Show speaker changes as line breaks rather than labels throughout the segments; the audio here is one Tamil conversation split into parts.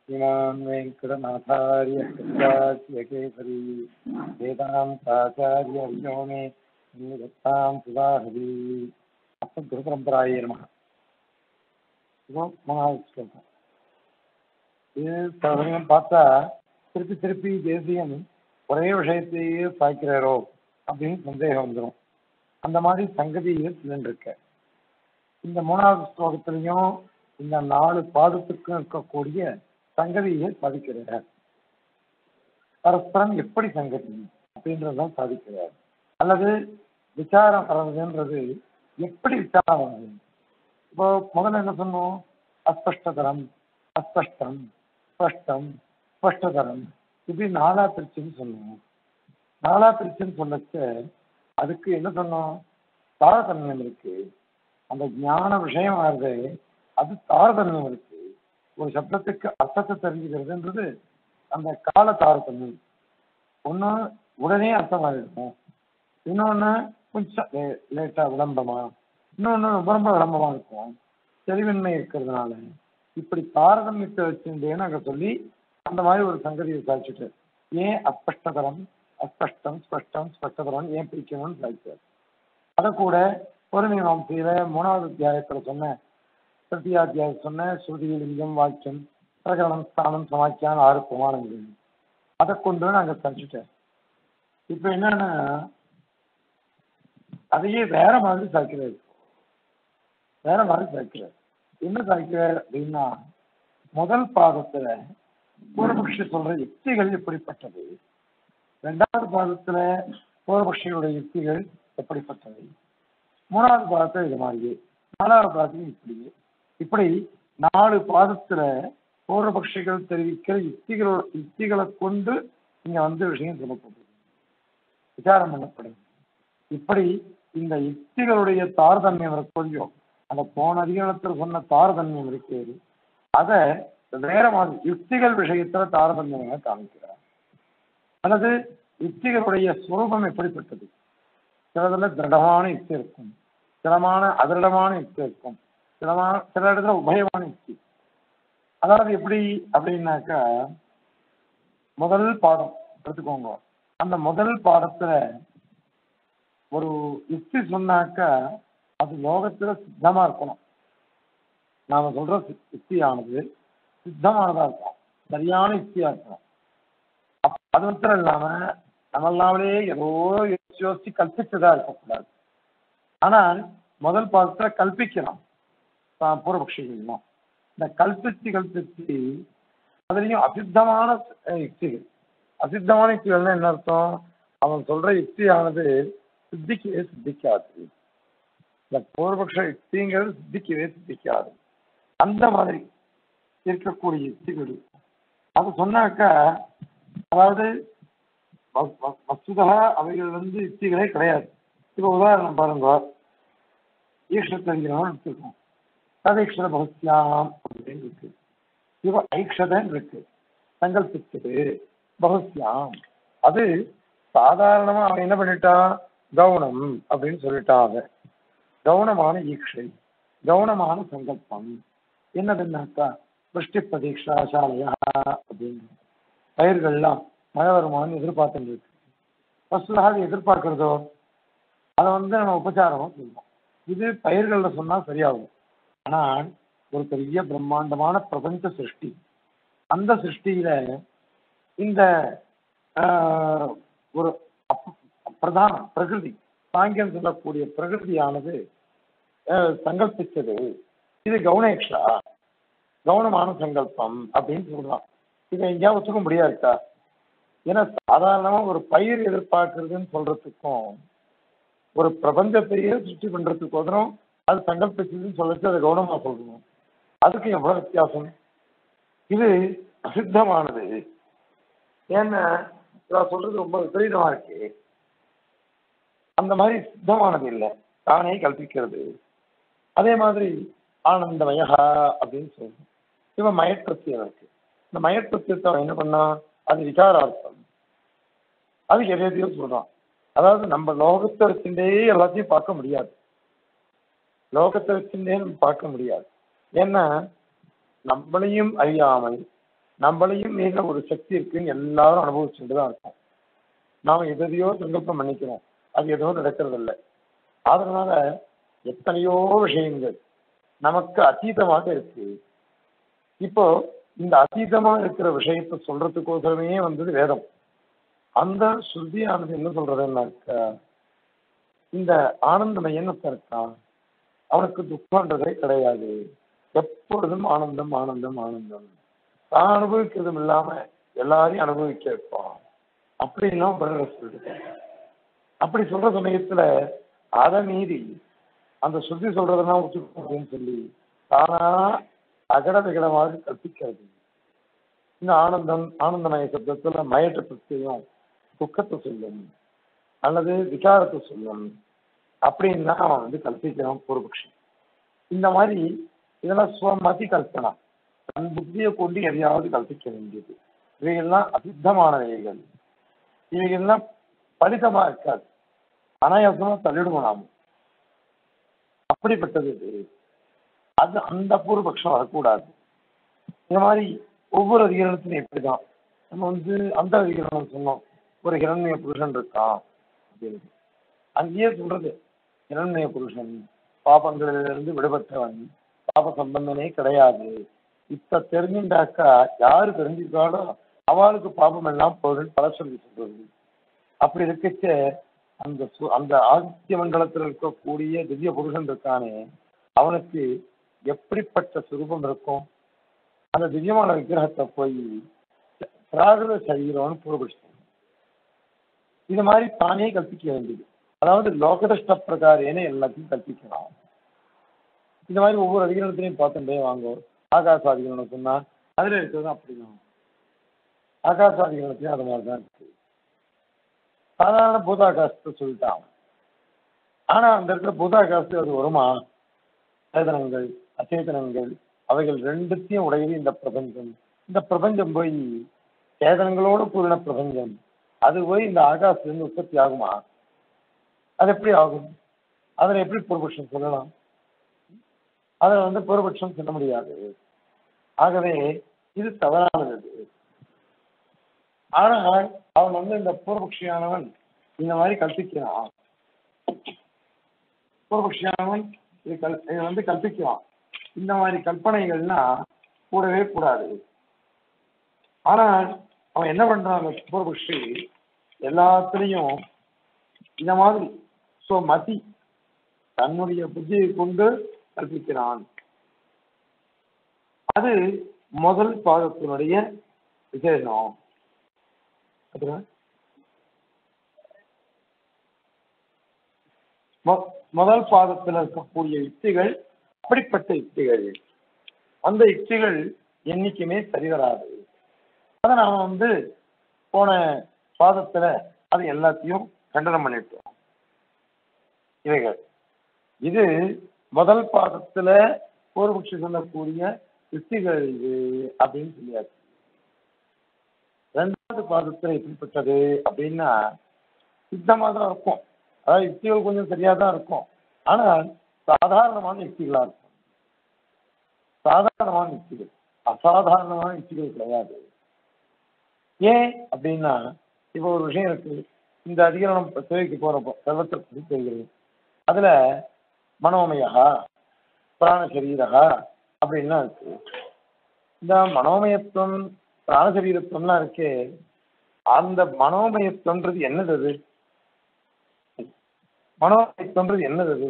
श्रीमान् वेङ्कटनाथार्य कवितार्किकेसरी वेदान्ताचार्यर्यो मे दत्तां सुधाहरी अस्मद्गुरुपरम्परायै नमः। महाविष्णुः இது சமயம் பார்த்தா திருப்பி திருப்பி தேசியம் ஒரே விஷயத்தையே சாய்க்கிறாரோ அப்படின்னு சந்தேகம் வந்துடும். அந்த மாதிரி சங்கதியை சொல்லிருக்க. இந்த மூணாவது ஸ்லோகத்திலையும் இந்த 4 பாதத்துக்கும் இருக்கக்கூடிய சங்கதியை சாதிக்கிறார். பரஸ்பரம் எப்படி சங்கதி அப்படின்றதான் சாதிக்கிறார். அல்லது விசாரம் வர்றதுன்றது எப்படி விசாரம் வருது? இப்போ முதல்ல என்ன சொன்னோம்? அஸ்பஷ்டதரம், அஸ்பஷ்டம், ஸ்பஷ்டம், ஸ்பஷ்டதரம், இப்படி 4ஆ பிரிச்சுன்னு சொன்னோம். 4ஆ பிரிச்சுன்னு சொல்லச்ச அதுக்கு என்ன சொன்னோம்? தாரதமியம் இருக்கு. அந்த ஞான விஷயம் ஆகுது, அது தாரதமியம் இருக்கு. ஒரு சப்தத்துக்கு அர்த்தத்தை தெரிஞ்சுக்கிறதுன்றது அந்த கால தாரதமியம். ஒன்று உடனே அர்த்தமாகிருக்கும், இன்னொன்று கொஞ்சம் லேட்டா விளம்பரமா, இன்னொன்று ரொம்ப ரொம்ப விளம்பரமா இருக்கும். தெளிவின்மை இருக்கிறதுனால இப்படி தாரதமியத்தை வச்சுட்டேன்னு அங்கே சொல்லி அந்த மாதிரி ஒரு சங்கதியை சாதிச்சுட்டு ஏன் அஸ்பஷ்டதரம், அஸ்பஷ்டம், ஸ்பஷ்டம், ஸ்பஷ்டதரம் ஏன் பிரிக்கணும்னு சாதிச்சார். அதை கூட ஒரு மீமாம்சையில 3வது அத்தியாயத்துல சொன்ன, திருத்தியாத்தியாயம் சொன்ன ஸ்ருதி, லிங்கம், வாக்கியம், பிரகரணம், ஸ்தானம், சமாக்கியம் 6 பிரமாணங்கள் அதை கொண்டு நாங்கள் சாதிச்சுட்டேன். இப்ப என்னன்னா அதையே வேற மாதிரி சாய்க்கிறார். வேற மாதிரி சாய்க்கிறார். என்ன சாய்க்கிறார் அப்படின்னா, முதல் பாதத்துல பூர்வபக்ஷி சொல்ற யுக்திகள் எப்படிப்பட்டது, 2வது பாதத்துல பூர்வபக்ஷியுடைய யுக்திகள் எப்படிப்பட்டது, 3வது பாதத்துல இது மாதிரியே, 4வது பாதத்துல இப்படி 4 பாதத்துல பூர்வபக்ஷிகள் தெரிவிக்கிற யுக்திகளை கொண்டு இங்க வந்து விஷயம் சொல்லப்படுது, விசாரம் பண்ணப்படுது. இப்படி இந்த யுக்திகளுடைய தாரதமியம் கொஞ்சம் அந்த போன அதிகாரத்தில் சொன்ன தாரதமியம் இருக்கிறது, அதை வேற மாதிரி யுக்திகள் விஷயத்துல தாரதமியமாக காமிக்கிறார். அல்லது யுக்திகளுடைய சுரூபம் எப்படிப்பட்டது, சிலதுல திருடமான யுக்தி இருக்கும், அதிருடமான யுக்தி இருக்கும், சில இடத்துல உபயமான யுக்தி. அதாவது எப்படி அப்படின்னாக்கா, முதல் பாடம் எடுத்துக்கோங்க. அந்த முதல் பாடத்துல ஒரு யுக்தி சொன்னாக்கா அது லோகத்துல சித்தமா இருக்கணும். நாம சொல்ற யுக்தியானது சித்தமானதா இருக்கும், சரியான யுக்தியா இருக்கும். அது மாத்திரம் இல்லாம நம்மளாவே ஏதோ யோசிச்சு கல்பிச்சதா இருக்கக்கூடாது. ஆனால் முதல் பாதத்துல கல்பிக்கலாம் பூர்வபக்ஷிகள். இந்த கல்பிச்சு அதுலயும் அசித்தமான யுக்திகள். அசித்தமான யுக்திகள்னா என்ன அர்த்தம்? அவன் சொல்ற யுக்தியானது சித்திக்காது. இந்த பூர்வபக்ஷ யுக்திங்கிறது சித்திக்காது. அந்த மாதிரி இருக்கக்கூடிய யுக்திகள் அது சொன்னாக்கா, அதாவது வஸ்துதா அவைகள் யுக்திகளே கிடையாது. இப்ப உதாரணம் பாருங்க, ஈஸ்வரத்தங்கிரவன் எடுத்துருக்கோம். ததீக்ஷத பகுஸ்யாம் அப்படின்னு இருக்கு. இவ ஐக்ஷதன் இருக்கு, சங்கல்பிச்சது பகுஸ்யாம். அது சாதாரணமா அவன் என்ன பண்ணிட்டான்? கவுனம் அப்படின்னு சொல்லிட்டான். கவுனமான ஈக்ஷை, கவுனமான சங்கல்பம் என்னதுன்னாக்கா, விருஷ்டி பிரதீக்ஷா சாலையா அப்படின்னு பயிர்கள்லாம் மழை வருமானு எதிர்பார்த்துட்டு இருக்கு. வசூலாக எதிர்பார்க்கிறதோ அதை நம்ம உபச்சாரமா சொல்லுவோம். இது பயிர்கள்ல சொன்னா சரியாகும். ஆனால் ஒரு பெரிய பிரம்மாண்டமான பிரபஞ்ச சிருஷ்டி, அந்த சிருஷ்டியில இந்த ஒரு பிரதான பிரகிருதி, சாங்கியம் சொல்லக்கூடிய பிரகிருதியானது சங்கல்பிச்சது. இது கவுனேக்ஷா, கவுனமான சங்கல்பம் அப்படின்னு சொல்றான். இதை எங்கேயாவது ஒத்துக்க முடியாதுக்கா? ஏன்னா சாதாரணமா ஒரு பயிர் எதிர்பார்க்கறதுன்னு சொல்றதுக்கும் ஒரு பிரபஞ்சத்தையே சுற்றி பண்றதுக்கோசரம் அது சங்கல்பிச்சதுன்னு சொல்லிட்டு அதை கவனமா சொல்லணும். அதுக்கு எவ்வளவு வித்தியாசம்? இது அசித்தமானது. ஏன்னா நான் சொல்றது ரொம்ப விபரீதமா இருக்கு. அந்த மாதிரி சித்தமானது இல்லை, தானே கல்பிக்கிறது. அதே மாதிரி ஆனந்தமயா அப்படின்னு சொல்லணும். இவன் மயற்றத்தியம் இருக்கு. இந்த மயற்றத்தியத்தை என்ன பண்ணா, அது விகாரார்த்தம். அது எதையோ சொல்றான். அதாவது நம்ம லோகத்தை வச்சுட்டே எல்லாத்தையும் பார்க்க முடியாது. லோகத்தை வச்சுட்டே நம்ம பார்க்க முடியாது. ஏன்னா நம்மளையும் அறியாமல் நம்மளையும் மீற ஒரு சக்தி இருக்குன்னு எல்லாரும் அனுபவிச்சுட்டு தான் இருக்கோம். நாம எதையோ சங்கல்பம் பண்ணிக்கிறோம், அது எதுவும் நடக்கிறது இல்லை. அதனால எத்தனையோ விஷயங்கள் நமக்கு அதீதமாக இருக்கு. இப்போ இந்த அதீதமா இருக்கிற விஷயத்தை சொல்றதுக்கோசரமே வந்தது வேதம். அந்த ஸ்ருதியானது என்ன சொல்றதுன்னாக்கா, இந்த ஆனந்தமயன் இருக்கான், அவனுக்கு துக்கம்ன்றதே கிடையாது, எப்பொழுதும் ஆனந்தம் ஆனந்தம் ஆனந்தம், தான் அனுபவிக்கிறதும் இல்லாம எல்லாரையும் அனுபவிக்க வைப்பான் அப்படின்லாம் சொல்லிட்டு. அப்படி சொல்ற சமயத்துல அதை மீறி அந்த சுத்தி சொல்றதெல்லாம் ஒத்துக்கணும் அப்படின்னு சொல்லி தானா அகட விகடமாக கற்பிக்கிறது. இந்த ஆனந்தம் ஆனந்தமய சப்தத்துல மயட்ட பிரத்தியம் துக்கத்தை சொல்லும் அல்லது விசாரத்தை சொல்லும் அப்படின்னா அவன் கல்பிக்கிறான் பூர்வபக்ஷி. இந்த மாதிரி இதெல்லாம் சுவமதி கல்பனா, தன் புத்தியை கொண்டு எதையாவது கல்பிக்க வேண்டியது. இவைகள்லாம் அசித்தமானவைகள், இவைகள்லாம் பலிதமா இருக்காது, அனாயாசமா தள்ளிடுவோம் நாம. அப்படிப்பட்டது இது. அது அந்த பூர்வபக்ஷம் வரக்கூடாது. இந்த மாதிரி ஒவ்வொரு அதிகாரத்திலும் எப்படிதான் நம்ம அந்த அதிகாரம் சொன்னோம், ஒரு ஹிரண்ய புருஷன் இருக்கான் அப்படின்னு. அங்கேயே சொல்றது ஹிரண்ய புருஷன் பாபங்களிலிருந்து விடுபட்டவன், பாப சம்பந்தனே கிடையாது. இப்ப தெரிஞ்சுட்டாக்கா யாரு தெரிஞ்சுக்காலும் அவளுக்கு பாபம் எல்லாம் போகுதுன்னு பல சொல்லி சொல்றது. அப்படி இருக்கச்ச அந்த அந்த ஆதித்ய மண்டலத்தில் இருக்கக்கூடிய திவ்ய புருஷன் இருக்கானே, அவனுக்கு எப்படிப்பட்ட சுரூபம் இருக்கும்? அந்த திவ்யமான விக்கிரகத்தை போய் பிராகிருத சரீரம்னு பூர்வபட்சம் இது மாதிரி தானே கற்பிக்க வேண்டியது. அதாவது லோகதஷ்ட பிரகாரேன்னு எல்லாத்தையும் கற்பிக்கலாம். இந்த மாதிரி ஒவ்வொரு அதிகாரத்திலையும் பார்த்துட்டே வாங்க. ஆகாச அதிகாரம் சொன்னா அதுல இருக்கிறது அப்படிதான், ஆகாச அதிகாரத்திலையும் அது மாதிரிதான் இருக்கு. சாதாரண பூதாகாசத்தை சொல்லிட்டான். ஆனா அந்த இடத்துல பூதாகாசத்து அது வருமா? சேதனங்கள் அச்சேதனங்கள் அவைகள் ரெண்டுத்தையும் உடையது இந்த பிரபஞ்சம். இந்த பிரபஞ்சம் போய் சேதனங்களோடு கூடின பிரபஞ்சம், அது போய் இந்த ஆகாசத்திலிருந்து உற்பத்தி ஆகுமா? அது எப்படி ஆகும்? அதில் எப்படி பூர்வபட்சம் சொல்லலாம்? அதில் பூர்வபட்சம் சொல்ல முடியாது. ஆகவே இது தவறானது. ஆனால் அவன் இந்த பூர்வபக்ஷியானவன் இந்த மாதிரி கற்பிக்கிறான். பூர்வபக்ஷியானவன் இது கற்பிக்கிறான். இந்த மாதிரி கற்பனைகள்னா கூடவே கூடாது. ஆனால் அவன் என்ன பண்றான், பூர்வபக்ஷி எல்லாத்திலையும் இந்த மாதிரி மதி தன்னுடைய புத்தியை கொண்டு கற்பிக்கிறான். அது முதல் பாதத்தினுடைய விசேஷம். முதல் பாதத்தில் இருக்கக்கூடிய யுக்திகள் அப்படிப்பட்ட யுக்திகள். அந்த யுக்திகள் என்னைக்குமே சரி வராது. அதை நாம போன பாதத்துல அது எல்லாத்தையும் கண்டனம் பண்ணிட்டோம். இவைகள் இது முதல் பாதத்துல பூர்வபக்ஷி சொல்லக்கூடிய யுக்திகள் இது அப்படின்னு சொல்லியாச்சு. ரெண்டாவது பாதத்துல எப்படிப்பட்டது அப்படின்னா சித்தமாக தான் இருக்கும். அதாவது யுக்திகள் கொஞ்சம் சரியா தான் இருக்கும், ஆனால் சாதாரணமான யுக்திகளா இருக்கும். சாதாரணமான யுக்திகள், அசாதாரணமான யுக்திகள் கிடையாது. ஏன் அப்படின்னா இப்போ ஒரு விஷயம் இருக்கு. இந்த அதிகாரம் சேவைக்கு போறப்போ சர்வத்திர தெரிகிறது. அதுல மனோமயா பிராணசரீரா அப்படின்லாம் இருக்கு. இந்த மனோமயத்துவம் பிராணசரீரத்துவம்லாம் இருக்கு. அந்த மனோமயத்துவன்றது என்னது? அது மனோமயத்துவன்றது என்னது? அது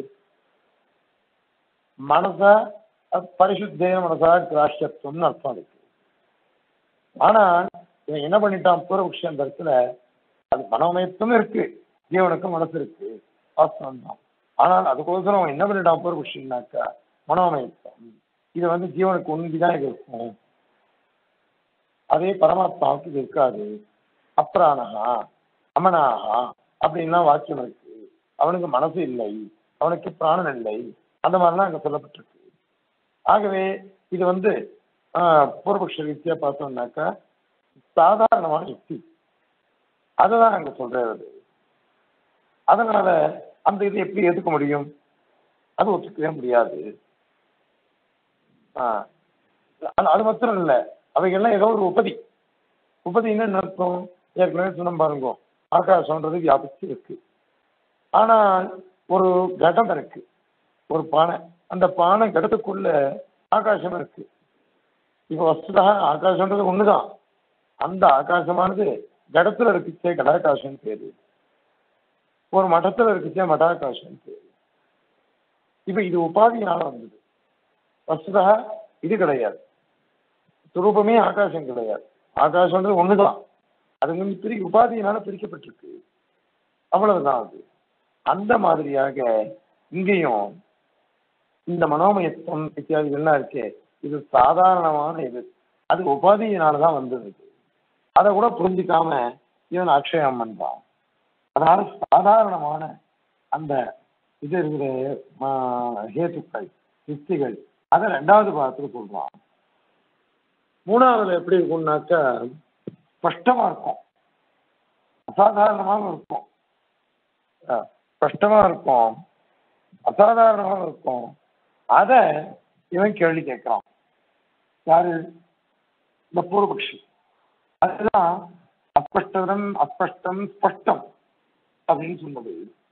மனசா பரிசுத்தேன மனசா கிராஷ்யத்துவம்னு அர்த்தம் இருக்கு. ஆனால் இவன் என்ன பண்ணிட்டான் பூர்வபக்ஷி அந்த இடத்துல, அது மனோமயத்துவம் இருக்கு, ஜீவனுக்கும் மனசு இருக்கு, வாஸ்தவம் தான். ஆனால் அதுக்கோசரம் அவன் என்ன பண்ணிட்டான் பூர்வபக்ஷின்னாக்கா மனோமயத்துவம் இது ஜீவனுக்கு ஒன்றுதான் இது இருக்கும், அதே பரமாத்மாவுக்கு இது இருக்காது. அப்ராணகா அமனாகா அப்படின்லாம் வாக்கியம் இருக்கு. அவனுக்கு மனசு இல்லை, அவனுக்கு பிராணன் இல்லை, அந்த மாதிரிலாம் அங்க சொல்லப்பட்டிருக்கு. ஆகவே இது பூர்வபக்ஷ ரீதியா பார்த்தோம்னாக்கா சாதாரணமான யுக்தி, அதுதான் அங்க சொல்றது. அதனால அந்த இதை எப்படி ஏற்றுக்க முடியும்? அது ஒத்துக்கவே முடியாது. அது மாத்திரம் இல்லை, அவைகள்லாம் ஏதோ ஒரு உபதி. உபதின்னு என்ன அர்த்தம்? ஏற்கனவே சொன்ன பாருங்க, ஆகாசம்ன்றது வியாபிச்சு இருக்கு. ஆனால் ஒரு கடம் இருக்கு, ஒரு பானை. அந்த பானை கடத்துக்குள்ள ஆகாசம் இருக்கு. இப்ப வஸ்துதா ஆகாசம்ன்றது ஒண்ணுதான். அந்த ஆகாசமானது கடத்துல இருக்குச்சே கடாகாசம் பேரு, ஒரு மடத்துல இருக்குச்சே மடாகாசம் பேரு. இப்ப இது உபாதியினால வந்தது. வஸ்துதா இது கிடையாது. சுரூபமே ஆகாசம் கிடையாது. ஆகாசம்ன்றது ஒண்ணுதான். அது வந்து உபாதியினால பிரிக்கப்பட்டிருக்கு, அவ்வளவுதான் அது. அந்த மாதிரியாக இங்கேயும் இந்த மனோமயத்துவம் இத்தியாதிகள்லாம் இருக்கே, இது சாதாரணமான இது. அது உபாதியினாலதான் வந்தது. அதை கூட புரிஞ்சுக்காம இவன் அக்ஷயம் பண்றான். அதனால சாதாரணமான அந்த இது இருக்கிற ஹேத்துக்கள் யுக்திகள் அதை ரெண்டாவது பாகத்துல சொல்றான். மூணாவதுல எப்படி இருக்கும்னாக்கா ஸ்பஷ்டமா இருக்கும், அசாதாரணமாக இருக்கும். ஸ்பஷ்டமா இருக்கும், அசாதாரணமாக இருக்கும். அத இவன் கேள்வி கேட்கிறான். யாரு? இந்த பூர்வபக்ஷி. அதுதான் அஸ்பஷ்டம் அஸ்பஷ்டம் ஸ்பஷ்டம் அப்படின்னு சொன்னது.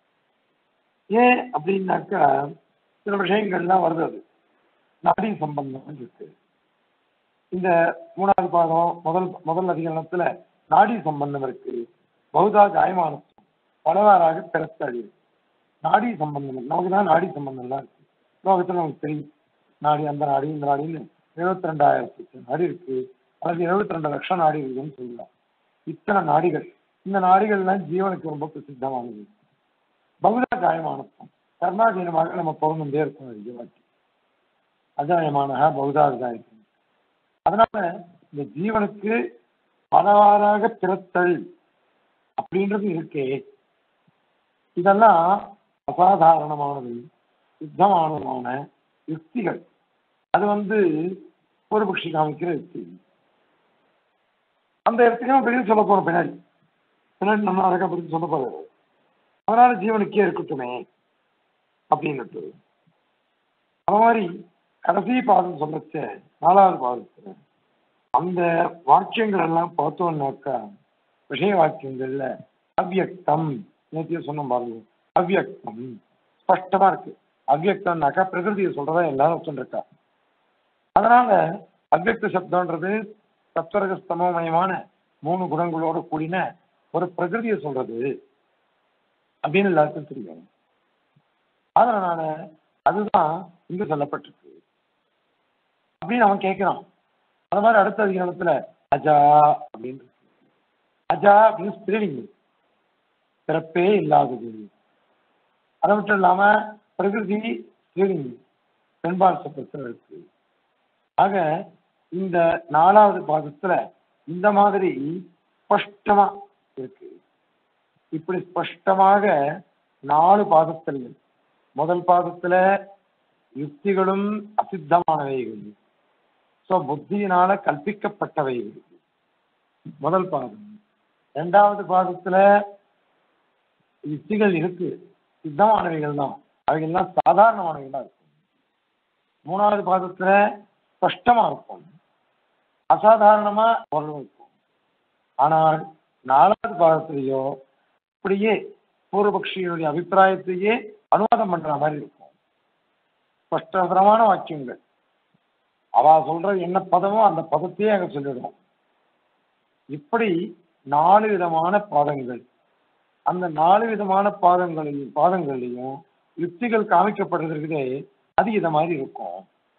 ஏன் அப்படின்னாக்கா சில விஷயங்கள்லாம் வருது. அது நாடி சம்பந்தம் இருக்கு. இந்த மூணாவது பாகம் முதல் அதிகரணத்துல நாடி சம்பந்தம் இருக்கு. பௌதா ஜாயமானம் பலவாறாக பிறத்தழி நாடி சம்பந்தம். நமக்குதான் நாடி சம்பந்தம் தான் இருக்கு. லோகத்துல நமக்கு தெரியும், நாடி அந்த நாடி இந்த நாடின்னு 72,000 நாடி இருக்கு, அல்லது 72 லட்சம் நாடி இருக்குன்னு சொல்லலாம். இத்தனை நாடிகள். இந்த நாடிகள்லாம் ஜீவனுக்கு ரொம்ப பிரசித்தமானது. பௌதா ஜாயமானத்துவம் கர்மாதீனமாக நம்ம பிறந்துட்டே இருக்கும். ஜீவனுக்கு அஜாயமான பௌதா அஜாயம். அதனால இந்த ஜீவனுக்கு பலவாறாக பிறத்தல் அப்படின்றது இருக்கே, இதெல்லாம் அசாதாரணமானது, யுத்தமானதான யுக்திகள். அது வந்து பூர்வபக்ஷி காமிக்கிற யுக்தி. அந்த இடத்துக்கு பெரிய சொல்ல போறோம் பின்னாடி நம்ம அழகா பற்றி சொல்ல போறாரு. அதனால ஜீவனுக்கே இருக்கட்டுமே அப்படின்னு. அது மாதிரி கடைசி பாதம் சொல்லச்ச நாலாவது பாதத்துல அந்த வாக்கியங்கள் எல்லாம் பார்த்தோம்னாக்கா விஷய வாக்கியங்கள்ல அவ்யக்தம் நேற்றைய சொன்ன பாருங்க, அவ்யக்தம் ஸ்பஷ்டமா இருக்கு. அவ்யக்தம்னாக்கா பிரகிருதியை சொல்றதா எல்லாரும் சொல்லிருக்கா. அதனால அவ்யக்த சப்தம்ன்றது சத்வரகஸ்தமயமான 3 குணங்களோட கூடின ஒரு பிரகிருதியை சொல்றது அப்படின்னு எல்லாருக்கும் தெரியும். அதனால அதுதான் இங்க சொல்லப்பட்டிருக்கு அப்படின்னு அவன் கேட்கிறான். அது மாதிரி அடுத்த அதிகாரத்துல அஜா அப்படின்னு, அஜா அப்படின்னு ஸ்திரீலிங்கம், பிறப்பே இல்லாதது. அதை மட்டும் இல்லாம பிரகிருதி ஸ்திரீலிங்கம், பெண்பால் சப்தத்தில் இருக்கு. ஆக இந்த நாலாவது பாதத்துல இந்த மாதிரி ஸ்பஷ்டமா இருக்கு. இப்படி ஸ்பஷ்டமாக 4 பாதத்தில், முதல் பாதத்துல யுக்திகளும் அசித்தமானவைகள், புத்தியினால கற்பிக்கப்பட்டவைகள் முதல் பாதம். இரண்டாவது பாதத்துல யுக்திகள் இருக்கு, சித்தமானவைகள் தான், அவைகள்லாம் சாதாரணமானவைகள் தான் இருக்கும். மூணாவது பாதத்துல ஸ்பஷ்டமா இருக்கும், அசாதாரணமா பொருள் இருக்கும். ஆனால் நாலாவது பாதத்திலேயோ அப்படியே பூர்வபக்ஷியினுடைய அபிப்பிராயத்தையே அனுவாதம் பண்ற மாதிரி இருக்கும். ஸ்பஷ்டதரமான வாக்கியங்கள். அவ சொல்ற என்ன பதமோ அந்த பதத்தையே அங்க சொல்லிடுவோம். இப்படி 4 விதமான பாதங்கள். அந்த 4 விதமான பாதங்களையும் யுக்திகள் காமிக்கப்படுறதுக்குதே அது இத மாதிரி இருக்கும்.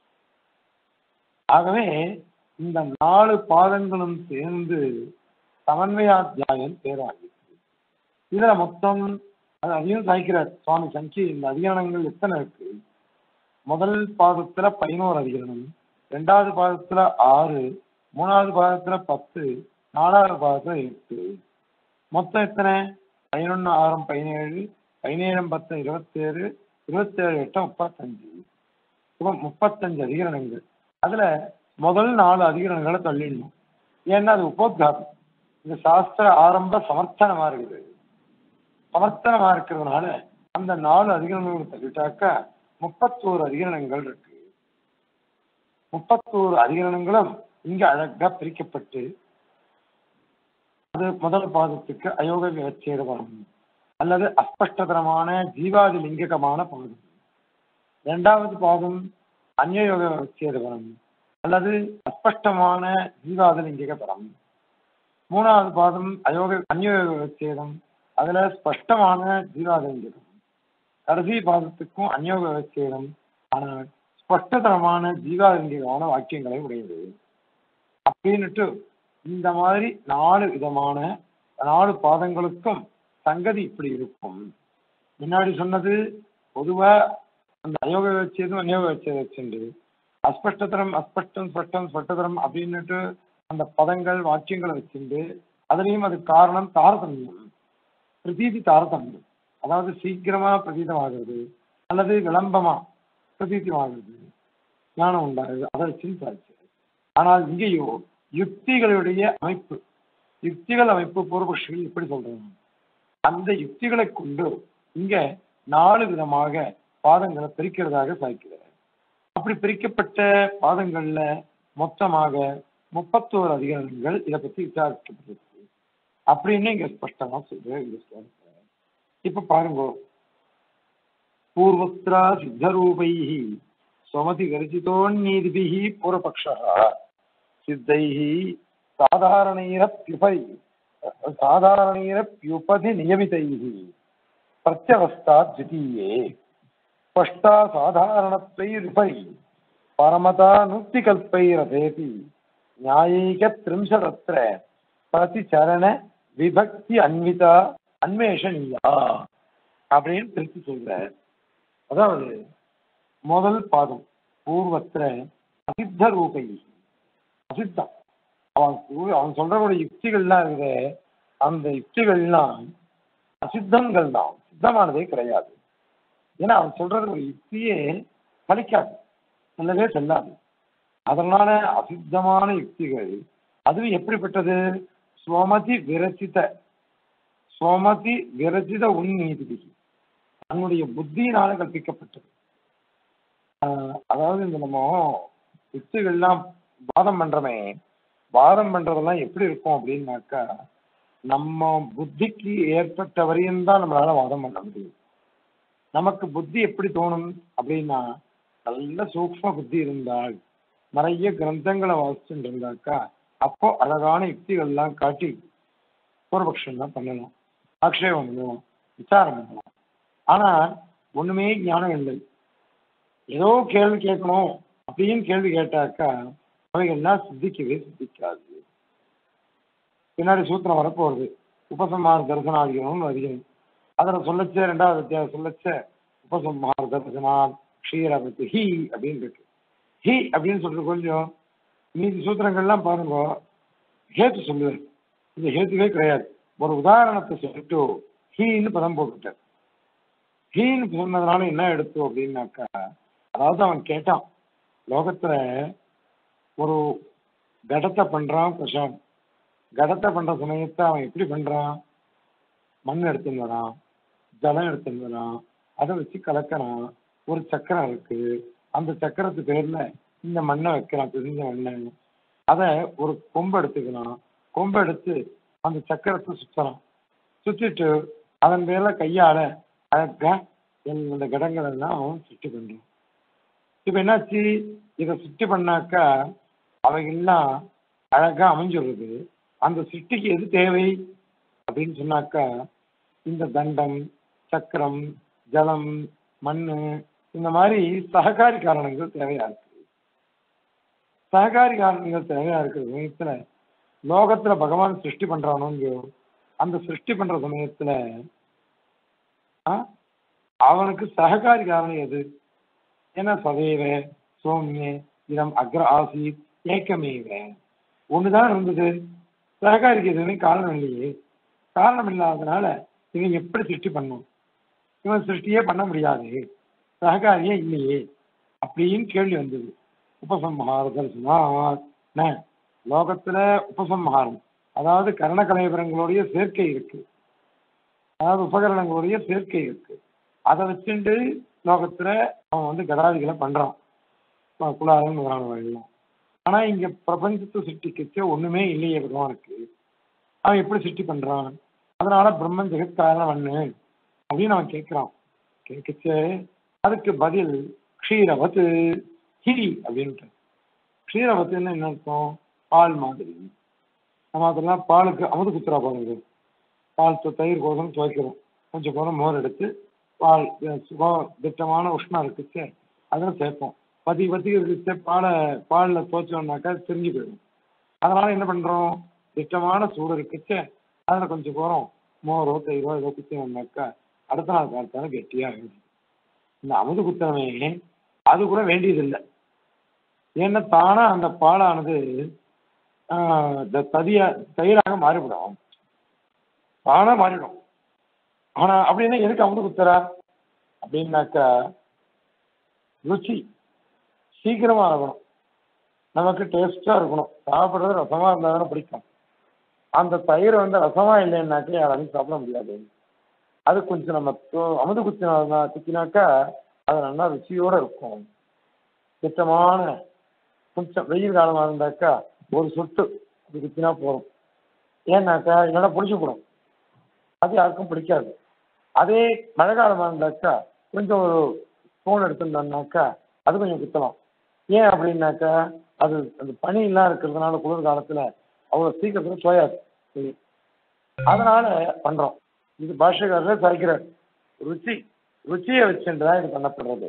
ஆகவே இந்த 4 பாதங்களும் சேர்ந்து சமன்வயாத்தியாயம் பேராகிருக்கு. இதுல மொத்தம் அதையும் சாய்க்கிறார் சுவாமி சங்கி. இந்த அதிகரணங்கள் எத்தனை இருக்கு? முதல் பாதத்துல 11 அதிகரணம், இரண்டாவது பாதத்துல 6, மூணாவது பாதத்துல 10, நாலாவது பாதத்துல 8. மொத்தம் எத்தனை? 11 6 17, 17 10 27, 27 8 35. இப்போ 35 அதிகரணங்கள். அதுல முதல் 4 அதிகரணங்களை தள்ளிடணும். ஏன்னா அது உபோத்காரம். இந்த சாஸ்திர ஆரம்ப சமர்த்தனமா இருக்குது. சமர்த்தனமா இருக்கிறதுனால அந்த 4 அதிகரணங்களை தள்ளிட்டாக்கா 31 அதிகரணங்கள் இருக்கு. 31 அதிகரணங்களும் இங்க அழகா பிரிக்கப்பட்டு அது முதல் பாதத்துக்கு அயோக விவச்சேத பதம் அல்லது அஸ்பஷ்டதரமான ஜீவாதி லிங்ககமான பாதம். இரண்டாவது பாதம் அந்யோக விவச்சேத பதம் அல்லது அஸ்பஷ்டமான ஜீவாதி லிங்கிக பதம். மூணாவது பாதம் அந்யோக விவச்சேதம், அதுல ஸ்பஷ்டமான ஜீவாதி லிங்கிகம். கடைசி பாதத்துக்கும் அந்யோக விவச்சேதம், ஆனால் ஸ்பஷ்டதரமான ஜீவாலிங்கமான வாக்கியங்களை உடையது அப்படின்னுட்டு இந்த மாதிரி 4 விதமான 4 பாதங்களுக்கும் சங்கதி இப்படி இருக்கும். முன்னாடி சொன்னது பொதுவா அந்த அயோக வச்சதும் அநியோக வச்சதை வச்சுண்டு அஸ்பஷ்டதரம் அஸ்பஷ்டம் ஸ்பஷ்டம் ஸ்பஷ்டதரம் அப்படின்னுட்டு அந்த பதங்கள் வாக்கியங்களை வச்சுண்டு அதுலேயும் அது காரணம் தாரதமியம், பிரதீதி தாரதமியம், அதாவது சீக்கிரமா பிரதீதமாகிறது அல்லது விளம்பமா பிரதீதமாகிறது, ஞானம் உண்டாகுது, அதை வச்சுன்னு சாதிச்சு. ஆனால் இங்கேயோ யுக்திகளுடைய அமைப்பு, யுக்திகள் அமைப்பு பூர்வபக்ஷிகள் எப்படி சொல்றாங்க, அந்த யுக்திகளை கொண்டு இங்க 4 விதமாக பாதங்களை பிரிக்கிறதாக சாய்க்கிறார். அப்படி பிரிக்கப்பட்ட பாதங்கள்ல மொத்தமாக 31 அதிகாரங்கள் இதை பத்தி விசாரிக்கப்பட்டிருக்கு அப்படின்னு இங்க ஸ்பஷ்டமா சொல்ற. இப்ப பாருங்க, பூர்வத்ரா சித்தரூபைஹி ஸ்வமதி கர்ஜிதோன்னீதிபிஹி பூர்வபக்ஷः சித்தைஹி சாதாரணைரப்யுபதி நியமிதைஹி பிரத்யவஸ்தா த்விதீயே ஸ்பஷ்டா சாதாரணத்வைருபரி பரமதா நுக்திகல்பைரதேபி ஞாயைக த்ரிம்சதத்ர பிரதிச்சரண விபக்தி அன்விதா அன்வேஷணியா அப்படின்னு திருப்பி சொல்றார். அதாவது முதல் பாதம் பூர்வத்திர அசித்த ரூபை, அசித்தம் அவன் சொல்றவனுடைய யுக்திகள்லாம் இருக்குது, அந்த யுக்திகள்லாம் அசித்தங்கள் தான், சித்தமானதே கிடையாது. ஏன்னா அவன் சொல்றது ஒரு யுக்தியே பலிக்காது, நல்லதே செல்லாது. அதனால அசித்தமான யுக்திகள், அதுவும் எப்படிப்பட்டது, ஸ்வமதி விரச்சித உன்னீதி, தன்னுடைய புத்தியினால கற்பிக்கப்பட்டது. அதாவது இந்த நம்ம யுக்திகள்லாம் வாதம் பண்றோமே, வாதம் பண்றதெல்லாம் எப்படி இருக்கும் அப்படின்னாக்கா, நம்ம புத்திக்கு ஏற்பட்ட வரையும் தான் நம்மளால வாதம் பண்ண முடியும். நமக்கு புத்தி எப்படி தோணும் அப்படின்னா, நல்ல சூக்ஷ்ம புத்தி இருந்தால், நிறைய கிரந்தங்களை வாசிச்சுட்டு இருந்தாக்கா, அப்போ அழகான யுக்திகள்லாம் காட்டி பூர்வபக்ஷம் தான் பண்ணலாம், ஆக்ஷேபம் பண்ணலாம், விசாரம் பண்ணலாம். ஆனா ஒண்ணுமே ஞானம் இல்லை, ஏதோ கேள்வி கேட்கணும் அப்படின்னு கேள்வி கேட்டாக்கா அவைகள்லாம் சித்திக்காது. பின்னாடி சூத்திரம் வரப்போகுது, உபசம்ஹார தரிசனாதிகம்னு அதிகம். அதில் சொல்லச்ச 2வது அத்தியாயம் சொல்லச்ச உபசம்ஹார தரிசனா க்ஷீரபதி ஹி அப்படின்னு இருக்கு. ஹி அப்படின்னு சொல்றது கொஞ்சம் மீதி சூத்திரங்கள்லாம் பாருங்க ஹேத்து சொல்லுவார், இந்த ஹேத்துவே கிடையாது. ஒரு உதாரணத்தை சொல்லிட்டு ஹீன்னு பதம் போட்டுட்டார். ஹீன்னு சொன்னதுனால என்ன எடுத்தோம் அப்படின்னாக்கா, அதாவது அவன் கேட்டான், லோகத்துல ஒரு கடத்தை பண்றான் பிரசாந்த், கடத்தை பண்ற சமயத்தை அவன் எப்படி பண்றான், மண் எடுத்துன்னு வரான், ஜலம் எடுத்துன்னு வரான், அதை வச்சு கலக்கிறான். ஒரு சக்கரம் இருக்கு, அந்த சக்கரத்து பேர்ல இந்த மண்ணை வைக்கிறான், பிரிஞ்ச மண்ணை. அதை ஒரு கொம்பு எடுத்துக்கலாம், கொம்பு எடுத்து அந்த சக்கரத்தை சுத்தலாம், சுத்திட்டு அதன் பேர்ல கையால அழகா இந்த கடங்கள் எல்லாம் அவன் சுட்டி பண்றான். இப்ப என்னாச்சு, இதை சுட்டி பண்ணாக்கா அவைகள்லாம் அழகா அமைஞ்சுடுறது. அந்த சிருஷ்டிக்கு எது தேவை அப்படின்னு சொன்னாக்கா, இந்த தண்டம், சக்கரம், ஜலம், மண்ணு, இந்த மாதிரி சககாரி காரணங்கள் தேவையா இருக்கு. சககாரி காரணங்கள் தேவையா இருக்கிற சமயத்துல லோகத்துல பகவான் சிருஷ்டி பண்றானோ, அந்த சிருஷ்டி பண்ற சமயத்துல அவனுக்கு சககாரி காரணம் எது? ஏன்னா சதைவ சோமிய இதம் அக்ர ஆசித் ஏக்கமேவ, ஒண்ணுதான் இருந்தது, சககாரிக்கு எதுவுமே காரணம் இல்லையே. காரணம் இல்லாததுனால இவன் எப்படி சிருஷ்டி பண்ணும், இவன் சிருஷ்டியே பண்ண முடியாது, சககாரியே இல்லையே அப்படின்னு கேள்வி வந்தது. உபசம்ஹார தரிசனா, லோகத்துல உபசம்ஹாரம், அதாவது கரணகலைபரங்களுடைய சேர்க்கை இருக்கு, அதாவது உபகரணங்களுடைய சேர்க்கை இருக்கு. அதை வச்சுட்டு லோகத்துல அவன் கடாதிகளை பண்றான், குலாரம் முதலானவர்கள்லாம். ஆனா இங்க பிரபஞ்சத்தை சிருஷ்டிக்கச்ச ஒண்ணுமே இல்லையே பகவானுக்கு, அவன் எப்படி சிருஷ்டி பண்றான்? அதனால பிரம்மன் ஜெகத் காரணம் பண்ணு அப்படின்னு அவன் கேட்கிறான். கேட்கச்ச அதுக்கு பதில் க்ஷீரவத்து ஹி அப்படின்ட்டு. க்ஷீரவத்துன்னு என்ன அர்த்தம்? பால் மாதிரி. நம்ம அதெல்லாம் பாலுக்கு அமுது குத்துறா பாருங்க, பால் தயிர் கோசம் துவைக்கிறோம், கொஞ்சம் கோலம் மோர் எடுத்து பால் திட்டமான உஷ்ணம் இருக்குச்சு அதில் சேர்ப்போம். பத்தி இருக்கு பாலில் துவைச்சோம்னாக்கா தெரிஞ்சு போயிடும். அதனால என்ன பண்றோம், திட்டமான சூடு இருக்குச்சு அதில் கொஞ்சம் கோரம் மோரோ தயிரோ ஏதோ குத்தினோம்னாக்கா அடுத்த நாள் காலத்தால கெட்டியாக. இந்த அமுது குத்தனமே அது கூட வேண்டியதில்லை. ஏன்னா தானா அந்த பாலானது தயிராக மாறிவிடும், தானா மாறிடும். ஆனா அப்படின்னா எதுக்கு அமுது குத்துறா அப்படின்னாக்கா ருச்சி சீக்கிரமா ஆகணும், நமக்கு டேஸ்டா இருக்கணும், சாப்பிட்றது ரசமா இருந்தாலும் பிடிக்கும். அந்த தயிர் ரசமா இல்லைன்னாக்கா யாராலையும் சாப்பிட முடியாது. அது கொஞ்சம் நம்ம அமுது குத்தினாக்கா அது நல்லா ருச்சியோட இருக்கும். திட்டமான கொஞ்சம் வெயில் காலமாக இருந்தாக்கா ஒரு சொட்டு அது குத்தினா போதும், ஏன்னாக்கா என்னோட பிடிச்சிக்கூடும், அது யாருக்கும் பிடிக்காது. அதே மழை காலமாக இருந்தாக்கா கொஞ்சம் ஒரு ஸ்பூன் எடுத்துருந்தோம்னாக்கா அது கொஞ்சம் குத்தலாம். ஏன் அப்படின்னாக்கா அது அந்த பனியெல்லாம் இருக்கிறதுனால குளிர் காலத்துல அவ்வளோ சீக்கிரத்துல சோயாது. அதனால பண்றோம். இது பாஷைக்காரர் சாய்க்கிறார். ருச்சியை வச்சுதான் இது பண்ணப்படுறது,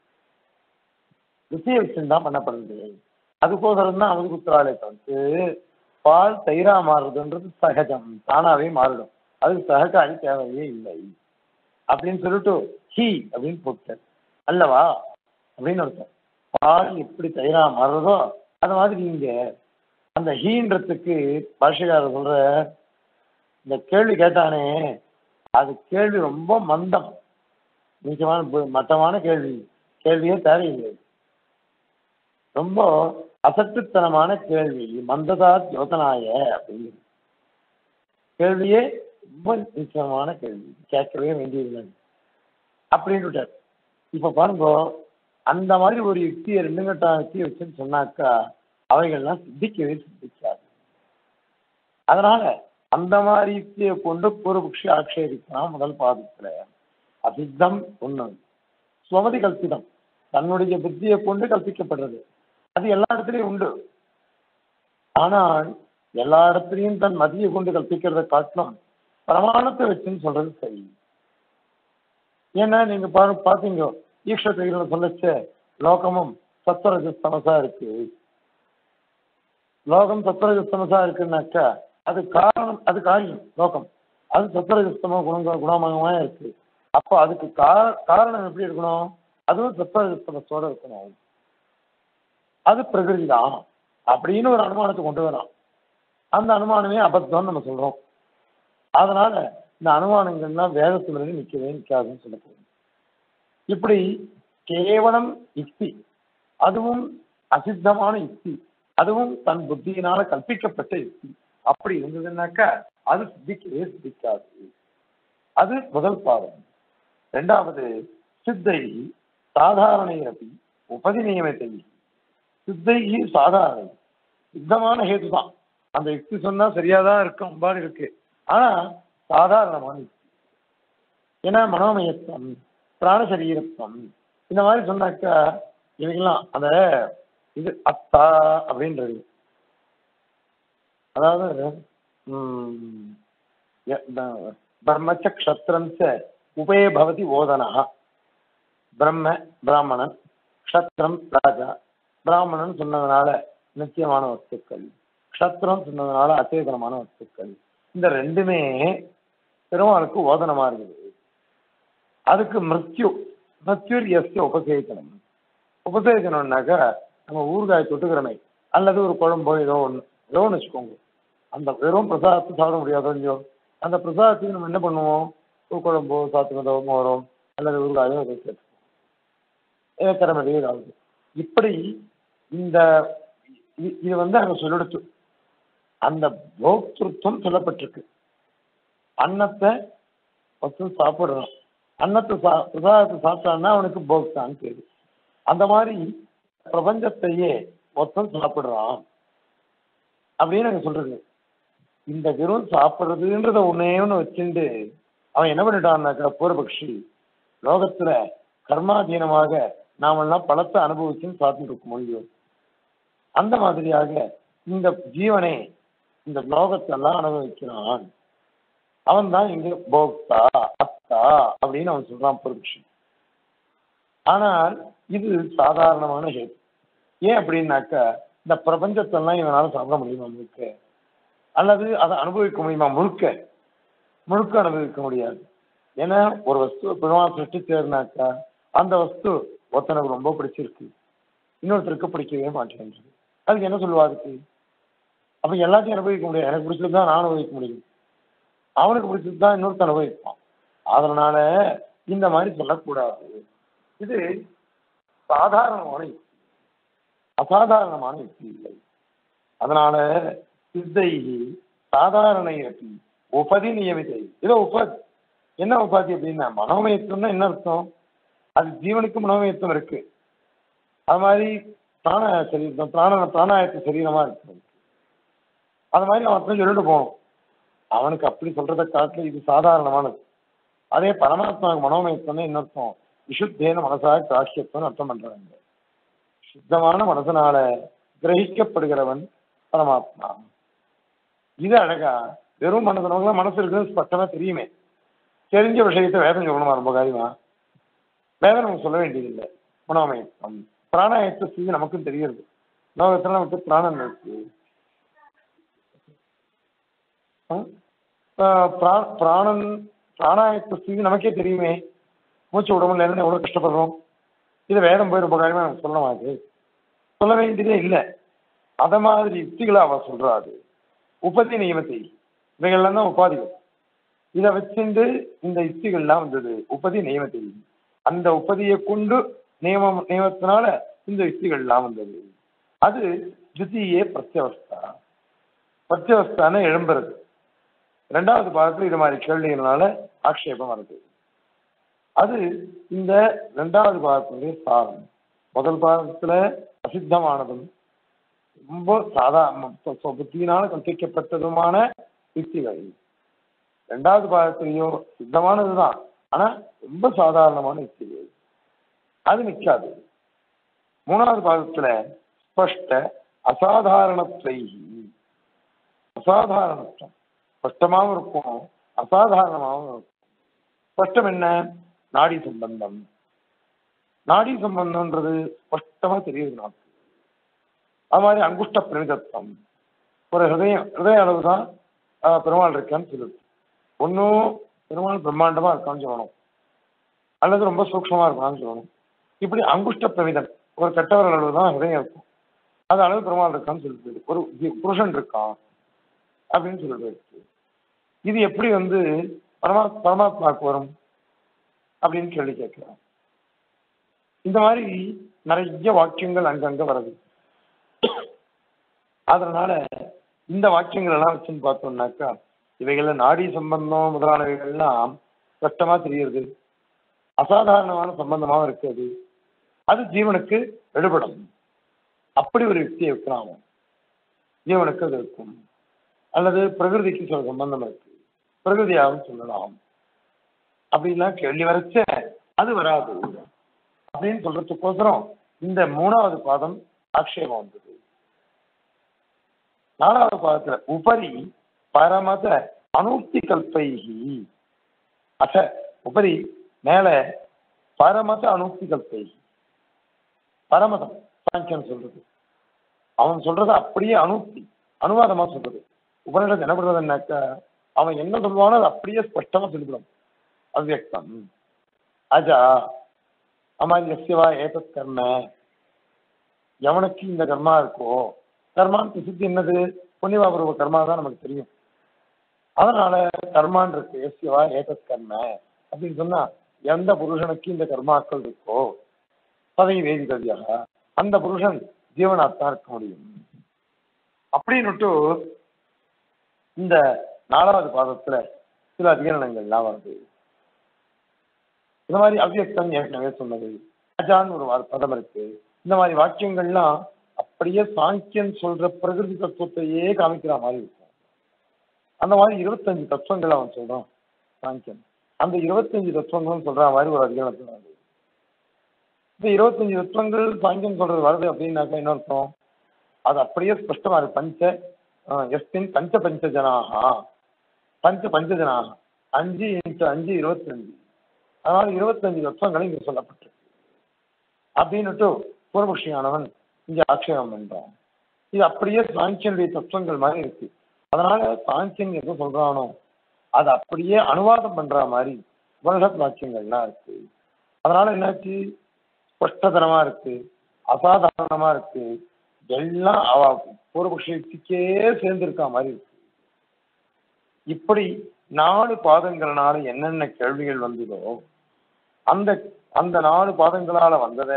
ருச்சியை வச்சுதான் பண்ணப்படுறது. அதுக்கோசரம் தான் அமுது குத்துறாளே தவிர்த்து பால் தயிரா மாறுறதுன்றது சகஜம், தானாவே மாறிடும், அதுக்கு சககாரி தேவையே இல்லை அப்படின்னு சொல்லிட்டு ஹி அப்படின்னு போட்டார் அல்லவா அப்படின்னு அர்த்தம். பால் எப்படி தயிரா மாறுறதோ அது மாதிரி நீங்க அந்த ஹீன்றதுக்கு பாஷைக்காரர் சொல்ற இந்த கேள்வி கேட்டானே அது கேள்வி ரொம்ப மந்தம், நிச்சயமான மட்டமான கேள்வியே தேவையில்லை. ரொம்ப அசட்டுத்தனமான கேள்வி, மந்ததா ஜோதனாய அப்படிங்கிறது கேள்வியே ரொம்ப நிச்சயமான கேள்வி, கேட்கவே வேண்டியதில்லை அப்படின்னு. இப்ப பாருங்க, அந்த மாதிரி ஒரு யுக்தியை 2 கட்ட யுக்தியை வச்சுன்னு சொன்னாக்கா அவைகள்லாம் சித்திக்காது. அதனால அந்த மாதிரி யுக்தியை கொண்டு பூர்வபக்ஷி ஆட்சேபிக்கலாம். முதல் பாதத்துல அசித்தம் ஒண்ணு, சுவமதி கல்பிதம், தன்னுடைய புத்தியை கொண்டு கல்பிக்கப்படுறது, அது எல்லா இடத்துலையும் உண்டு. ஆனால் எல்லா இடத்துலையும் தன் மதியை கொண்டு கல்பிக்கிறத காட்டணும் பிரமாணத்தை வச்சுன்னு சொல்றது சரி. ஏன்னா நீங்க பாத்தீங்க ஈஸ்வர சொல்லச்ச லோகமும் சத்வரஜஸ்தமசா இருக்கு, லோகம் சத்வரஜஸ்தமசா இருக்குன்னாக்கா அது காரணம், அது காரியம். லோகம் அது சத்வரஜஸ்தம குணமயமா இருக்கு. அப்போ அதுக்கு காரணம் எப்படி இருக்கணும், அதுவும் சத்வரஜஸ்தமத்தோட இருக்கணும், அது பிரகிருதி தான் அப்படின்னு ஒரு அனுமானத்தை கொண்டு வரலாம். அந்த அனுமானமே அபத்தம்னு நம்ம சொல்றோம். அதனால இந்த அனுமானங்கள்லாம் வேதத்துல நிற்காதுன்னு சொல்ல போகுது. இப்படி கேவலம் யுக்தி, அதுவும் அசித்தமான யுக்தி, அதுவும் தன் புத்தியினால கற்பிக்கப்பட்ட யுக்தி அப்படி இருந்ததுன்னாக்கா அது சித்திக்காது. அது முதல் பாவம். இரண்டாவது சித்தை சாதாரண உபதி நியமத்தை. சித்தை சாதாரண சித்தமான ஹேது தான், அந்த யுக்தி சொன்னா சரியாதான் இருக்கும் பாடு இருக்கு, ஆனா சாதாரணமான யுக்தி. ஏன்னா மனோமயத்துவம் பிராணசரீரத்துவம் இந்த மாதிரி சொன்னாக்கா இவங்கெல்லாம் அந்த இது அத்தா அப்படின்றது, அதாவது பிரம்மச்ச க்ஷத்ரம் உபய பவதி ஓதனா. பிரம்ம பிராமணன், க்ஷத்ரம் ராஜா. பிராமணன் சொன்னதுனால நித்தியமான வஸ்துக்கள், க்ஷத்ரம் சொன்னதுனால அச்சேதனமான வஸ்துக்கள், இந்த ரெண்டுமே பெருமாளுக்கு ஓதனமா இருக்குது. அதுக்கு மிருத்யுர் எஸ்ய உபசேகனம். உபசேகனம்னாக்கா நம்ம ஊறுகாய் தொட்டுக்கிறமே அல்லது ஒரு குழம்போ ஏதோ ஒன்று வச்சுக்கோங்க, அந்த வெறும் பிரசாதத்தை சாப்பிட முடியாதோ இல்லையோ, அந்த பிரசாதத்துக்கு நம்ம என்ன பண்ணுவோம், ஒரு குழம்போ சாத்துக்கதோ மோரோ அல்லது ஊறுகாயோ ஏதோ சேர்த்துக்கோம், ஏக்கரமடி ஏதாவது. இப்படி இந்த இது அங்கே சொல்லிடுச்சு. அந்த போக்திருத்தம் சொல்லப்பட்டிருக்கு. அன்னத்தை சாப்பிடுறான், அன்னத்தை பிரசாதத்தை சாப்பிட்டான்னா அவனுக்கு போக்தான்னு பேரு. அந்த மாதிரி பிரபஞ்சத்தையே ஒருத்தன் சாப்பிடுறான் அப்படின்னு எனக்கு சொல்றது. இந்த வெறும் சாப்பிடுறதுன்றத ஒன்னே ஒண்ணு வச்சுட்டு அவன் என்ன பண்ணிட்டான்னாக்கா பூர்வபக்ஷி, லோகத்துல கர்மாதீனமாக நாமெல்லாம் பலத்தை அனுபவிச்சுன்னு சாப்பிட்டு இருக்க முடியும். அந்த மாதிரியாக இந்த ஜீவனை இந்த லோகத்தெல்லாம் அனுபவிக்கிறான். அவன் தான் இங்க போக்தா அத்தா அப்படின்னு அவன் சொல்றான் பூர்வபக்ஷி. ஆனால் இது சாதாரணமான ஹேத்து. ஏன் அப்படின்னாக்கா இந்த பிரபஞ்சத்தெல்லாம் இவனால சாப்பிட முடியுமா முழுக்க, அல்லது அதை அனுபவிக்க முடியுமா முழுக்க? முழுக்க அனுபவிக்க முடியாது. ஏன்னா ஒரு வஸ்து பெருமாள் சிருஷ்டிச்சேர்னாக்கா அந்த வஸ்து ஒருத்தனுக்கு ரொம்ப பிடிச்சிருக்கு, இன்னொருத்தருக்கு பிடிக்கவே மாட்டேங்குது. அதுக்கு என்ன சொல்லுவா அதுக்கு? அப்ப எல்லாத்தையும் அனுபவிக்க முடியாது. எனக்கு பிடிச்சது தான் நான் அனுபவிக்க முடியும், அவனுக்கு பிடிச்சது தான் இன்னொருத்த அனுபவிப்பான். அதனால இந்த மாதிரி சொல்லக்கூடாது. இது சாதாரணமான யுக்தி, அசாதாரணமான யுக்தி இல்லை. அதனால சித்தை சாதாரண உபதி நியமிதை. இதோ உபாதி. என்ன உபாதி அப்படின்னா மனோமயத்துவம்னா என்ன அர்த்தம்? அது ஜீவனுக்கு மனோமயத்துவம் இருக்கு. அது மாதிரி பிராண சரீரம் பிராணாயத்த சரீரமா இருக்கு. அது மாதிரி அவன் சொல்லிட்டு போகணும். அவனுக்கு அப்படி சொல்றதை காட்டில இது சாதாரணமானது. அதே பரமாத்மாவுக்கு மனோமயத்துவம்னா என்ன அர்த்தம்? விசுத்தேன மனசாக காட்சியத்துவம் அர்த்தம் பண்றாங்க. சுத்தமான மனசனால கிரகிக்கப்படுகிறவன் பரமாத்மா. இது அழகா வெறும் மனசனவங்களாம் மனசு இருக்குன்னு ஸ்பஷ்டமா தெரியுமே. தெரிஞ்ச விஷயத்தை வேதம் சொல்லணுமா? ரொம்ப காரியமா வேதம் நமக்கு சொல்ல வேண்டியதில்லை. மனோமயத்துவம் பிராணாயத்த ஸ்திதி நமக்கும் தெரிகிறது. லோகத்துல நமக்கு பிராணன் இருக்கு. பிராணன் பிராணாயத்த ஸ்திதி நமக்கே தெரியுமே. மூச்சு உடம்புல இருந்து எவ்வளவு கஷ்டப்படுறோம். இது வேதம் போய் ரொம்ப காரியமா நமக்கு சொல்லணும். அது சொல்ல வேண்டியதே இல்லை. அத மாதிரி யுக்திகளை அவ சொல்றாது. உபதி நியமத்தை இவைகள்லாம் தான் உபாதிகள். இதை வச்சுட்டு இந்த யுக்திகள்லாம் வந்தது. உபதி நியமத்தை அந்த உபதியை கொண்டு நியமத்தினால இந்த யுக்திகள்லாம் வந்தது. அது தித்தியே பிரத்யவஸ்தா. பிரத்யவஸ்தான எழும்புறது. இரண்டாவது பாகத்தில் இது மாதிரி கேள்விகளால ஆக்ஷேபம் வருது. அது இந்த இரண்டாவது பாகத்தினுடைய சாரம். முதல் பாகத்துல அசித்தமானதும் ரொம்ப புத்தியினால கற்பிக்கப்பட்டதுமான யுக்திகள். இரண்டாவது பாகத்திலேயோ சித்தமானதுதான், ஆனா ரொம்ப சாதாரணமான யுக்திகள். அது நிற்காது. மூணாவது பாகத்துல ஸ்பஷ்ட அசாதாரணத்தை. அசாதாரணத்துவம் ஸ்பஷ்டமாகவும் இருக்கும், அசாதாரணமாகவும் இருக்கும். ஸ்பஷ்டம் என்ன? நாடி சம்பந்தம். நாடி சம்பந்தம்ன்றது ஸ்பஷ்டமா தெரியுது நமக்கு. அது மாதிரி அங்குஷ்ட பிரமிதத்துவம். ஒரு ஹிருதய அளவு தான் பெருமாள் இருக்கான்னு சொல்லுது. ஒன்றும் பெருமாள் பிரம்மாண்டமா இருக்கான்னு சொல்லணும், அல்லது ரொம்ப சூக்ஷமா இருக்கான்னு சொல்லணும். இப்படி அங்குஷ்ட பிரமிதம் ஒரு கெட்டவர் அளவு தான் ஹிருதயம் இருக்கும். அது அளவு பெருமாள் இருக்கான்னு சொல்லிட்டு ஒரு புருஷன் இருக்கான் அப்படின்னு சொல்லிட்டு இது எப்படி பரமாத்மாவுக்கு வரும் அப்படின்னு கேள்வி கேட்கிறான். இந்த மாதிரி நிறைய வாக்கியங்கள் அங்கங்க வருது. அதனால இந்த வாக்கியங்கள் எல்லாம் வச்சுன்னு பார்த்தோம்னாக்கா இவைகள்ல நாடி சம்பந்தம் முதலானவைகள்லாம் கஷ்டமா தெரியுது, அசாதாரணமான சம்பந்தமாகவும் இருக்குது. அது ஜீவனுக்கு எடுபடும். அப்படி ஒரு யுக்தியை வைக்கிறான். ஜீவனுக்கு அது இருக்கும். அல்லது பிரகிருதிக்கு சில சம்பந்தம் இருக்கு, பிரகிருதியாகவும் சொல்லலாம். அப்படின்லாம் கேள்வி வரைச்ச அது வராது அப்படின்னு சொல்றதுக்கோசரம் இந்த மூணாவது பாதம் ஆக்ஷேபம் வந்தது. நாலாவது பாதத்துல உபரி பரமத அனூக்தி கல்பைகி. உபரி மேல பரமத அனூக்தி கல்பைகி. பரமதம் சாங்கியன் சொல்றது, அவன் சொல்றது அப்படியே அனூக்தி அனுவாதமா சொல்றது. உபனிஷத்து என்ன பண்றதுன்னாக்கா அவன் என்ன சொல்லுவானோ அது அப்படியே ஸ்பஷ்டமா சொல்லிவிடும். அவ்யக்தம் அஜா அமாரியசிவா ஏதத் கர்ம. எவனுக்கு இந்த கர்மா இருக்கோ, கர்மான்னு பிரசித்தி என்னது? புண்ணியபாபுரவ கர்மா தான் நமக்கு தெரியும். அதனால கர்மான் இருக்கு. எஸ்யவா ஏதத் கர்ம அப்படின்னு சொன்னா எந்த புருஷனுக்கு இந்த கர்மாக்கள் இருக்கோ பதவி வேதிதவியாக அந்த புருஷன் ஜீவனாத்தான் இருக்க முடியும் அப்படின்னுட்டு இந்த நாலாவது பாதத்துல சில அதிகரணங்கள்லாம் வருது. இந்த மாதிரி அவ்யக்தம் ஏற்கனவே சொன்னது, அஜான்னு ஒரு பதம் இருக்கு. இந்த மாதிரி வாக்கியங்கள்லாம் அப்படி அப்படியே சாங்கியன் சொல்ற பிரகிருதி தத்துவத்தையே காமிக்கிற மாதிரி இருக்கும். அந்த மாதிரி 25 தத்துவங்கள் அவன் சொல்றான் சாங்கியன். அந்த 25 தத்துவங்களும் சொல்ற மாதிரி ஒரு அதிகாரத்தில் வருது. இந்த 25 தத்துவங்கள் சாங்கியன் சொல்றது வருது அப்படின்னாக்கா என்ன அர்த்தம்? அது அப்படியே ஸ்பஷ்டமா இருக்கு. எஸ்மின் பஞ்ச பஞ்சஜனாக பஞ்சஜனாக 5 × 5 25. அதனால 25 தத்துவங்கள் இங்க சொல்லப்பட்டிருக்கு அப்படின்னுட்டு பூர்வபக்ஷியானவன் இங்க ஆட்சேபம் பண்றான். இது அப்படியே சாங்கியனுடைய தத்துவங்கள் மாதிரி இருக்கு. அதனால சாங்கியன் எது சொல்றானோ அது அப்படியே அனுவாதம் பண்ற மாதிரி உபனிஷத் வாக்கியங்கள்லாம் இருக்கு. அதனால என்னாச்சு, ஸ்பஷ்டதனமா இருக்கு, அசாதாரணமா இருக்கு, எல்லாம் அவ பூர்வபக்ஷிக்கே சேர்ந்திருக்க மாதிரி இருக்கு. இப்படி 4 பாதங்களால என்னென்ன கேள்விகள் வந்ததோ அந்த அந்த 4 பாதங்களால வந்தத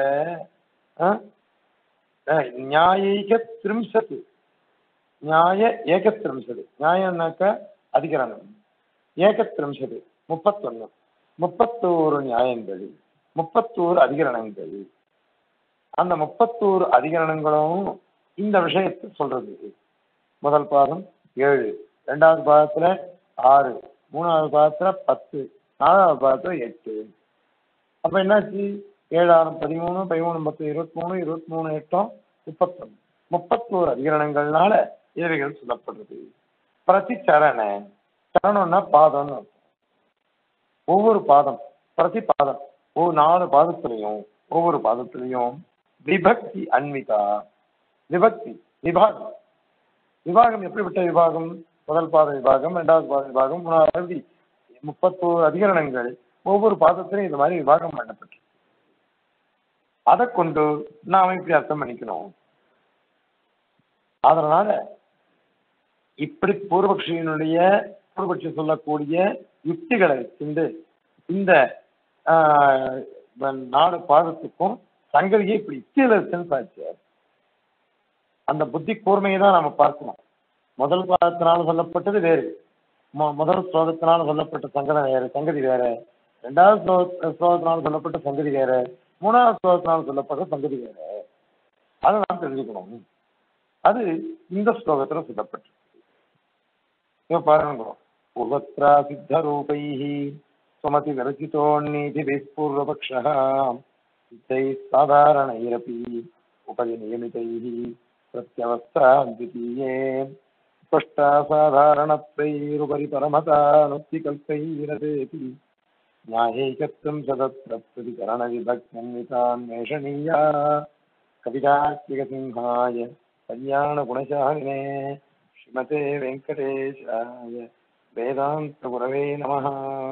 நியாயைக திரிம்சத்து, நியாய ஏகத்திரிம்சது, நியாயம்னாக்க அதிகரணம், ஏகத்திரிம்சது 31, 31 நியாயங்கள், 31 அதிகரணங்கள். அந்த 31 அதிகரணங்களும் இந்த விஷயத்தை சொல்றது. முதல் பாதம் 7, 2வது பாதத்துல 6, 3வது பாதத்துல 10, 4வது பாதத்துல 8. அப்ப என்னாச்சு, 7 6 13, 13 10 23, 23 8 31, 31 அதிகரணங்கள்னால இவைகள் சொல்லப்படுறது. பிரதிச்சரண, சரணம்னா பாதம்னு அர்த்தம். ஒவ்வொரு பாதம் பிரதி பாதம், 4 பாதத்திலையும் ஒவ்வொரு பாதத்திலையும் விபக்தி அன்விதா, விபக்தி விபாகம். விபாகம் எப்படிப்பட்ட விபாகம்? முதல் பாத விபாகம், 2வது பாத விபாகம், 3வது 31 அதிகரணங்கள் ஒவ்வொரு பாதத்திலையும் இந்த மாதிரி விபாகம் பண்ணப்பட்டு அதை கொண்டு நாம இப்படி அர்த்தம் பண்ணிக்கணும். அதனால இப்படி பூர்வபக்ஷி சொல்லக்கூடிய யுக்திகளை வச்சு இந்த 4 பாதத்துக்கும் சங்கதியை இப்படி யுக்தியில இருக்குன்னு சாட்சி. அந்த புத்தி கூர்மையை தான் நாம பார்க்கணும். முதல் பாதத்தினால சொல்லப்பட்டது வேறு, முதல் ஸ்லோகத்தினால சொல்லப்பட்ட சங்கதி வேற, 2வது ஸ்லோகத்தினால சொல்லப்பட்ட சங்கதி வேற, 3வது ஸ்லோகத்தினால சொல்லப்பட்ட சங்கதி வேற. அதை நாம் தெரிஞ்சுக்கணும். அது இந்த ஸ்லோகத்துல சொல்லப்பட்டிருக்கு. பாருங்க, பூர்வத்ரா சித்த ரூபை சுமதி விரச்சிதோன்னீதி பூர்வபக்ஷः சித்தை சாதாரணைரபி உபதி நியமிதை பிரத்யவஸ்தா த்விதீயே ஸ்பஷ்டா சாதாரணத்வைருபரி பரமதா நுக்தி கல்பைரதேதி ஞாயைகத்வம் சதத்ர பிரதிகரண விபக்ன்விதான்வேஷணீயா கவிதார்க்கிக சிம்ஹாய கல்யாண குணசாலினே ஸ்ரீமதே வெங்கடேஷாய வேதாந்த குரவே நமஹ.